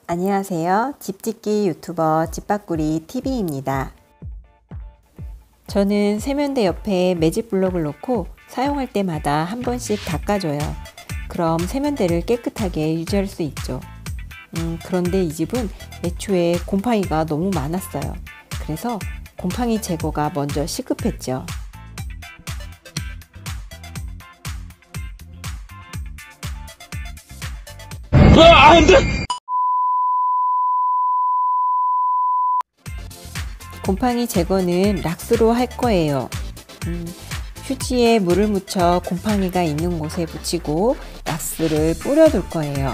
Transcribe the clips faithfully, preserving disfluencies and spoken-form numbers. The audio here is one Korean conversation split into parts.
안녕하세요. 집짓기 유튜버 집바꾸리 티비입니다. 저는 세면대 옆에 매직 블록을 놓고 사용할 때마다 한 번씩 닦아줘요. 그럼 세면대를 깨끗하게 유지할 수 있죠. 음, 그런데 이 집은 애초에 곰팡이가 너무 많았어요. 그래서 곰팡이 제거가 먼저 시급했죠. 아, 안 돼! 곰팡이 제거는 락스로 할 거예요. 음, 휴지에 물을 묻혀 곰팡이가 있는 곳에 붙이고 락스를 뿌려둘 거예요.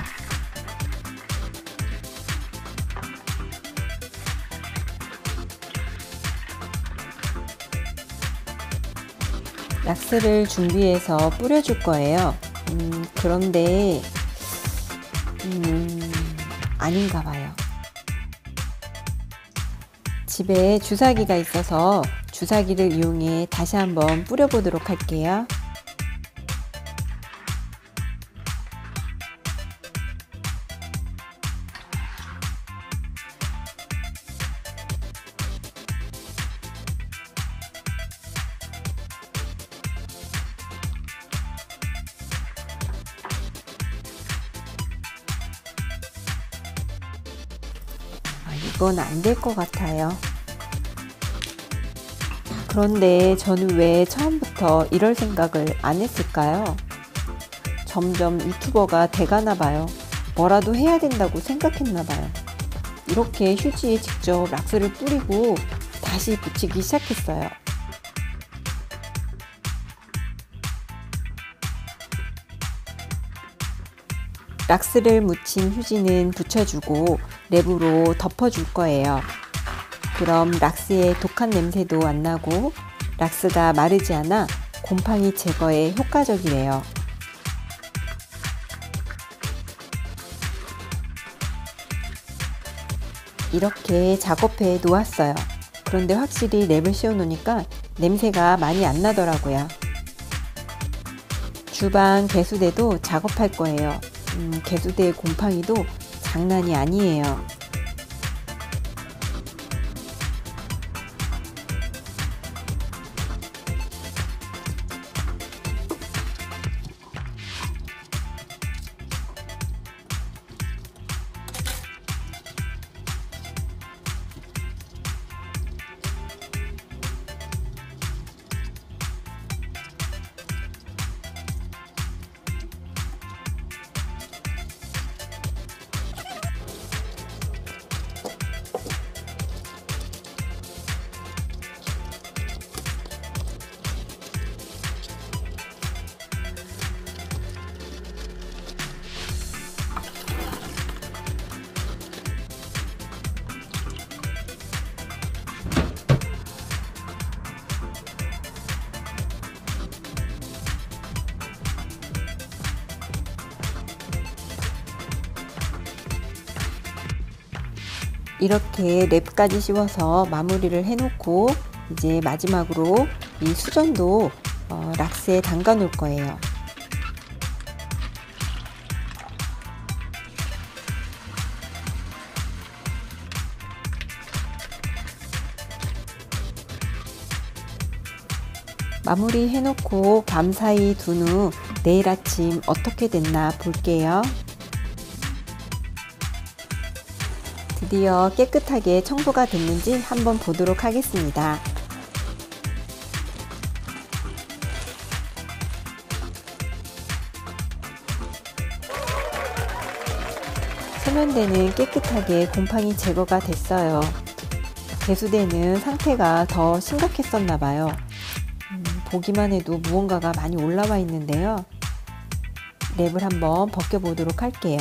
락스를 준비해서 뿌려줄 거예요. 음, 그런데 음, 아닌가 봐요. 집에 주사기가 있어서 주사기를 이용해 다시 한번 뿌려보도록 할게요. 이건 안 될 것 같아요. 그런데 저는 왜 처음부터 이럴 생각을 안 했을까요? 점점 유튜버가 돼가나 봐요. 뭐라도 해야 된다고 생각했나 봐요. 이렇게 휴지에 직접 락스를 뿌리고 다시 붙이기 시작했어요. 락스를 묻힌 휴지는 붙여주고 랩으로 덮어줄 거예요. 그럼 락스의 독한 냄새도 안 나고 락스가 마르지 않아 곰팡이 제거에 효과적이래요. 이렇게 작업해 놓았어요. 그런데 확실히 랩을 씌워 놓으니까 냄새가 많이 안 나더라고요. 주방 개수대도 작업할 거예요. 음, 개수대 곰팡이도 장난이 아니에요. 이렇게 랩까지 씌워서 마무리를 해놓고 이제 마지막으로 이 수전도 어, 락스에 담가 놓을 거예요. 마무리 해놓고 밤사이 둔 후 내일 아침 어떻게 됐나 볼게요. 드디어 깨끗하게 청소가 됐는지 한번 보도록 하겠습니다. 세면대는 깨끗하게 곰팡이 제거가 됐어요. 개수대는 상태가 더 심각했었나 봐요. 음, 보기만 해도 무언가가 많이 올라와 있는데요. 랩을 한번 벗겨 보도록 할게요.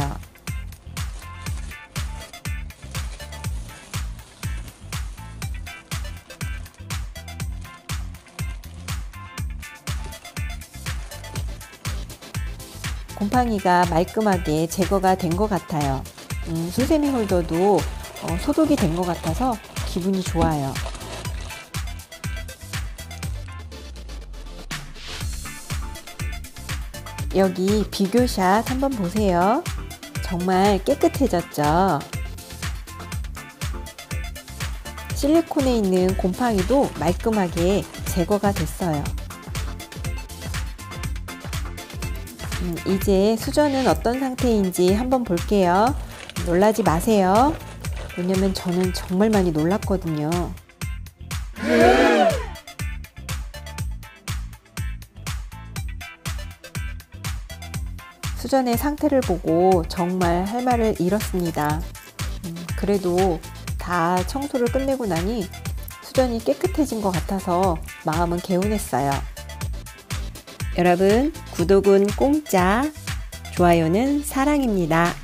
곰팡이가 말끔하게 제거가 된 것 같아요. 음, 수세미 홀더도 어, 소독이 된 것 같아서 기분이 좋아요. 여기 비교샷 한번 보세요. 정말 깨끗해졌죠? 실리콘에 있는 곰팡이도 말끔하게 제거가 됐어요. 음, 이제 수저는 어떤 상태인지 한번 볼게요. 놀라지 마세요. 왜냐면 저는 정말 많이 놀랐거든요. 수전의 상태를 보고 정말 할 말을 잃었습니다. 음, 그래도 다 청소를 끝내고 나니 수전이 깨끗해진 것 같아서 마음은 개운했어요. 여러분, 구독은 공짜, 좋아요는 사랑입니다.